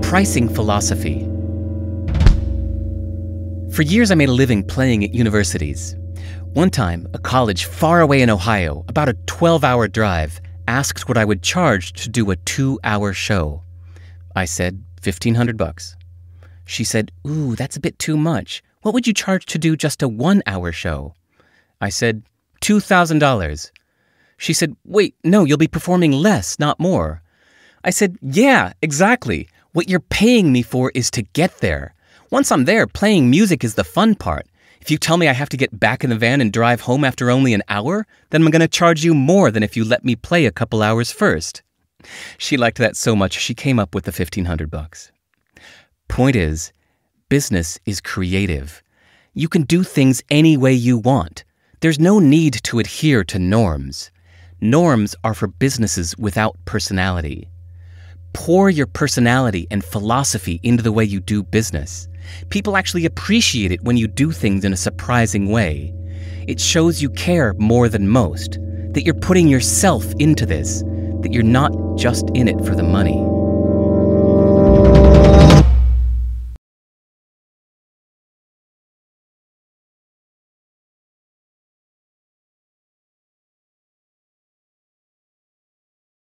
pricing philosophy. For years, I made a living playing at universities. One time, a college far away in Ohio, about a 12-hour drive, asked what I would charge to do a 2-hour show. I said, $1,500. She said, "Ooh, that's a bit too much. What would you charge to do just a 1-hour show?" I said, $2,000. She said, "Wait, no, you'll be performing less, not more." I said, "Yeah, exactly. What you're paying me for is to get there. Once I'm there, playing music is the fun part. If you tell me I have to get back in the van and drive home after only an hour, then I'm going to charge you more than if you let me play a couple hours first." She liked that so much, she came up with the $1,500. Point is, business is creative. You can do things any way you want. There's no need to adhere to norms. Norms are for businesses without personality. Pour your personality and philosophy into the way you do business. People actually appreciate it when you do things in a surprising way. It shows you care more than most, that you're putting yourself into this, that you're not just in it for the money.